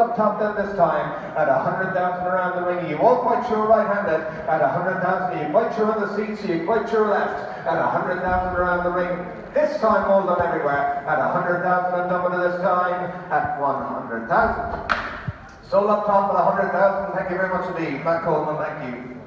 up top then this time at 100,000 around the ring. You won't quite sure right-handed at 100,000. You quite sure on the seat, so you quite sure left at 100,000 around the ring. This time hold on everywhere at 100,000 and double this time at 100,000. Sold up top at 100,000. Thank you very much indeed. Matt Coleman, thank you.